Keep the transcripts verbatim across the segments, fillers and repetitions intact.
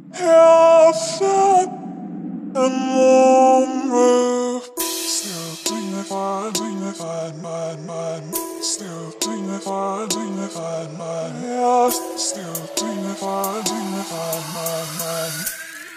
health and moment. Still dignified, dignified mind, mind. Still dignified, dignified mind. Yes, still dignified, dignified mind, mind.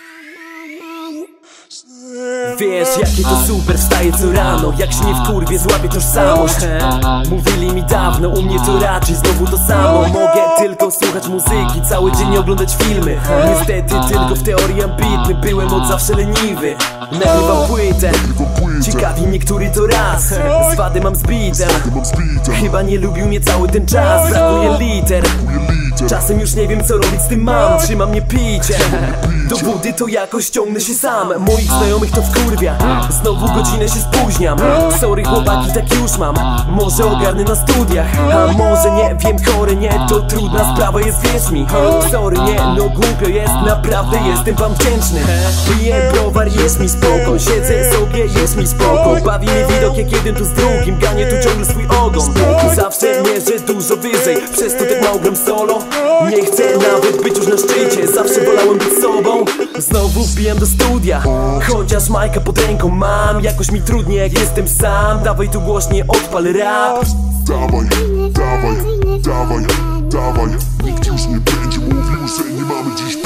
Wiesz, jakie to super, wstaję co rano. Jak się nie wkurwię, złapię tożsamość. Mówili mi dawno, u mnie to raczej znowu to samo. Mogę tylko słuchać muzyki, cały dzień oglądać filmy. Niestety tylko w teorii ambitny, byłem od zawsze leniwy. Nagrywam płytę, ciekawi mnie który to raz. Z wady mam zbite, chyba nie lubił mnie cały ten czas. Brakuje liter, czasem już nie wiem co robić z tym mam. Trzyma mnie picie, do wody to jakoś ciągnę się sam. Moich znajomych to wkurwia, znowu godzinę się spóźniam. Sorry chłopaki, tak już mam, może ogarnę na studiach. A może nie, wiem, chory nie, to trudna sprawa jest, wierz mi. Sorry nie, no głupio jest, naprawdę jestem wam wdzięczny. Piję browar, jest mi spoko, siedzę sobie, jest mi spoko. Bawi mnie widok jak jeden tu z drugim, ganię tu ciągle swój ogon. Zawsze mierzę dużo wyżej, przez to tak mało gram solo. Nie chcę nawet być już na szczycie, zawsze wolałem być sobą. Znowu wbijam do studia, chociaż majka pod ręką mam. Jakoś mi trudniej jak jestem sam. Dawaj tu głośniej, odpal rap. Dawaj, dawaj, dawaj, dawaj. Nikt już nie będzie mówił, że nie mamy dziś